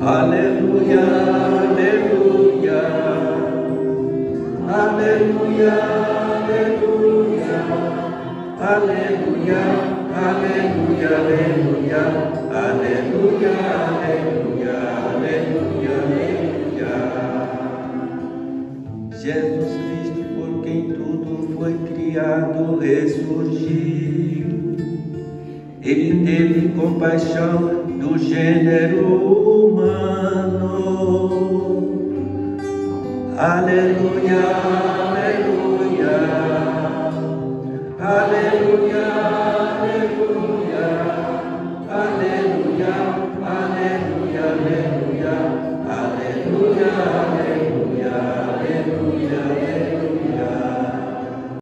Aleluia, aleluia, aleluia, aleluia, aleluia, aleluia, aleluia, aleluia, aleluia, aleluia, aleluia. Jesus Cristo, por quem tudo foi criado, ressurgiu. Ele teve compaixão do gênero humano. Aleluia, aleluia, aleluia, aleluia.